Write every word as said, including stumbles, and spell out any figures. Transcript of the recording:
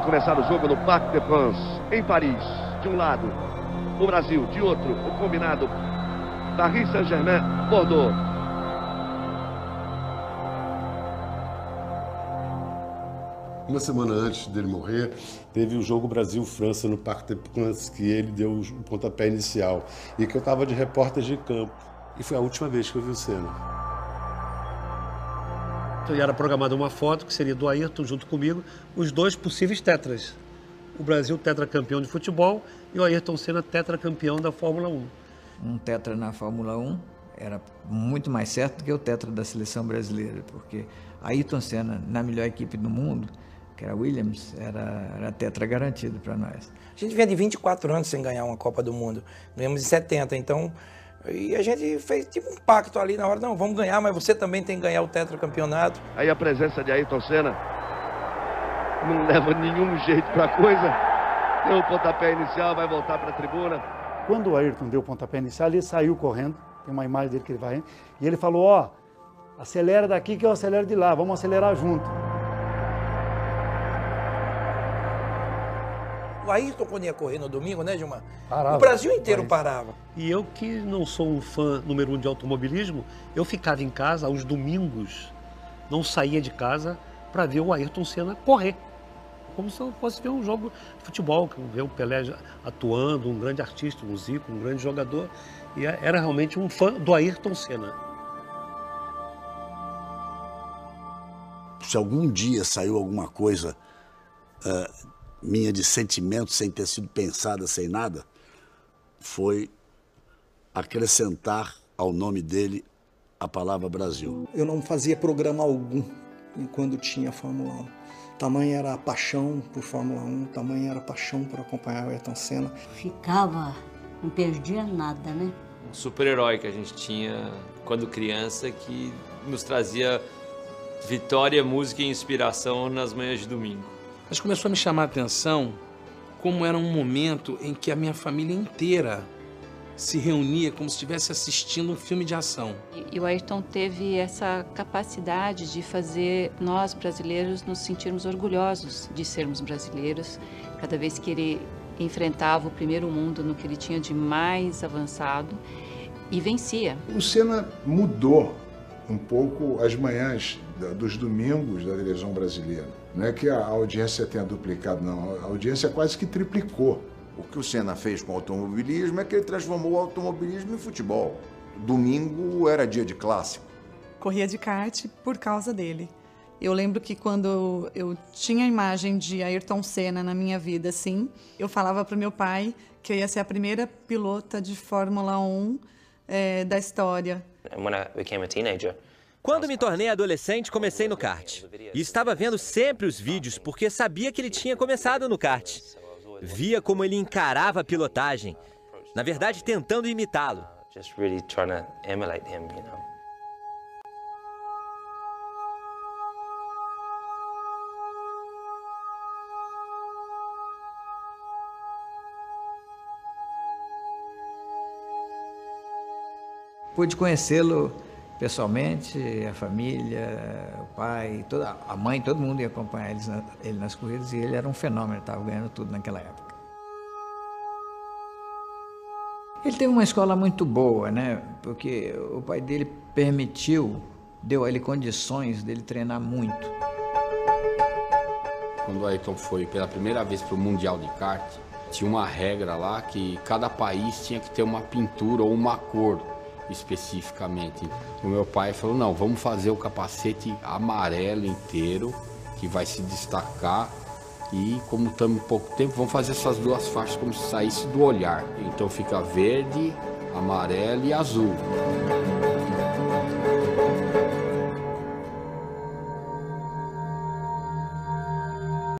começar o jogo no Parc des Princes, em Paris. De um lado, o Brasil. De outro, o combinado Paris Saint-Germain, Bordeaux. Uma semana antes dele morrer, teve o jogo Brasil-França no Parc des Princes, que ele deu o pontapé inicial. E que eu estava de repórter de campo. E foi a última vez que eu vi o Senna. Então, era programada uma foto que seria do Ayrton junto comigo, os dois possíveis tetras. O Brasil tetracampeão de futebol e o Ayrton Senna tetracampeão da Fórmula um. Um tetra na Fórmula um era muito mais certo do que o tetra da seleção brasileira, porque Ayrton Senna, na melhor equipe do mundo, que era a Williams, era, era tetra garantido para nós. A gente vinha de vinte e quatro anos sem ganhar uma Copa do Mundo. Ganhamos em setenta, então... E a gente fez tipo um pacto ali na hora, não, vamos ganhar, mas você também tem que ganhar o tetracampeonato. Aí a presença de Ayrton Senna não leva nenhum jeito para a coisa. Deu o pontapé inicial, vai voltar para a tribuna. Quando o Ayrton deu o pontapé inicial, ele saiu correndo, tem uma imagem dele que ele vai, e ele falou, ó, oh, acelera daqui que eu acelero de lá, vamos acelerar junto. O Ayrton, quando ia correr no domingo, né, Gilmar? Parava. O Brasil inteiro parava. E eu, que não sou um fã número um de automobilismo, eu ficava em casa aos domingos, não saía de casa para ver o Ayrton Senna correr. Como se eu fosse ver um jogo de futebol, ver o Pelé atuando, um grande artista, um Zico, um grande jogador. E era realmente um fã do Ayrton Senna. Se algum dia saiu alguma coisa uh, minha de sentimento, sem ter sido pensada, sem nada, foi acrescentar ao nome dele a palavra Brasil. Eu não fazia programa algum quando tinha Fórmula um. Tamanha era a paixão por Fórmula um, tamanha era a paixão por acompanhar o Ayrton Senna. Ficava, não perdia nada, né? Um super-herói que a gente tinha quando criança, que nos trazia vitória, música e inspiração nas manhãs de domingo. Mas começou a me chamar a atenção como era um momento em que a minha família inteira se reunia como se estivesse assistindo um filme de ação. E o Ayrton teve essa capacidade de fazer nós, brasileiros, nos sentirmos orgulhosos de sermos brasileiros. Cada vez que ele enfrentava o primeiro mundo no que ele tinha de mais avançado e vencia. O Senna mudou um pouco as manhãs dos domingos da televisão brasileira. Não é que a audiência tenha duplicado, não. A audiência quase que triplicou. O que o Senna fez com o automobilismo é que ele transformou o automobilismo em futebol. Domingo era dia de clássico. Corria de kart por causa dele. Eu lembro que quando eu tinha a imagem de Ayrton Senna na minha vida, assim, eu falava para o meu pai que eu ia ser a primeira pilota de Fórmula um é, da história. When I became a teenager, Quando me tornei adolescente, comecei no kart. E estava vendo sempre os vídeos, porque sabia que ele tinha começado no kart. Via como ele encarava a pilotagem. Na verdade, tentando imitá-lo. just really trying to emulate him, you know. Pude conhecê-lo pessoalmente, a família, o pai, toda, a mãe, todo mundo ia acompanhar eles na, ele nas corridas e ele era um fenômeno, estava ganhando tudo naquela época. Ele teve uma escola muito boa, né? Porque o pai dele permitiu, deu a ele condições dele treinar muito. Quando o Ayrton foi pela primeira vez para o Mundial de Kart, tinha uma regra lá que cada país tinha que ter uma pintura ou uma cor especificamente. O meu pai falou, não, vamos fazer o capacete amarelo inteiro, que vai se destacar, e como estamos em pouco tempo, vamos fazer essas duas faixas como se saísse do olhar. Então fica verde, amarelo e azul.